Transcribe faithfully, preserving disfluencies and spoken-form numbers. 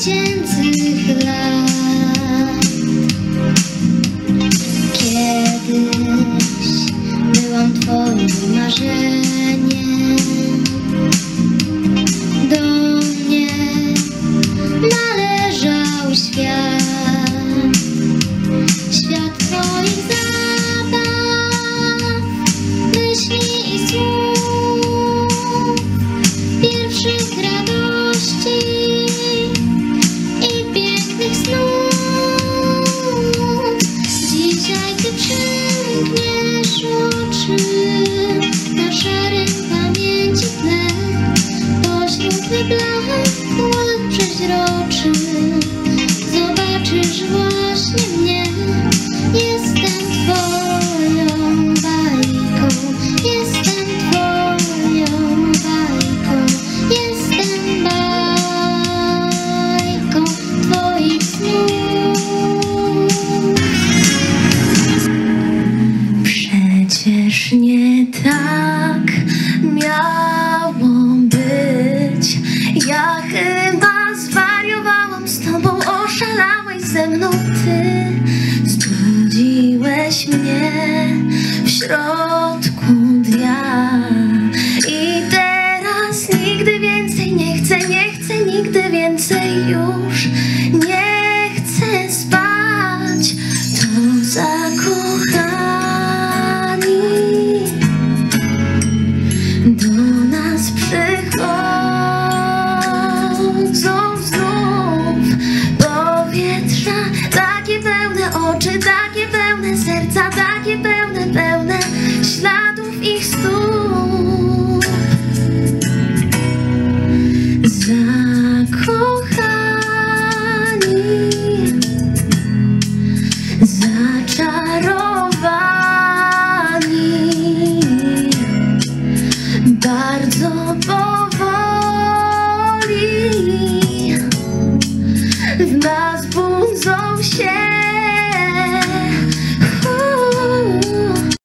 dziecięcych lat. Kiedyś byłam twoim marzeniem, do mnie należał świat, świat twoich zabaw, myśli i słów, pierwszych radości i pięknych snów. Dzisiaj ty przymkniesz oczy na szarym pamięci tle, pośród blask ład przeźroczy zobaczysz właśnie mnie. Jestem twoją bajką, jestem twoją bajką, jestem bajką twoich snów. Przecież nie tak miało być. Ja chyba zwariowałam z tobą, oszalałeś ze mną ty. Zbudziłeś mnie w środku dnia i teraz nigdy więcej nie chcę, nie chcę nigdy więcej już. Nie chcę spać, to zakochani do nas przychodzą znów powietrza, takie pełne oczy, takie pełne serca, takie pełne, pełne śladów ich stóp. Zakochani, zaczarowani.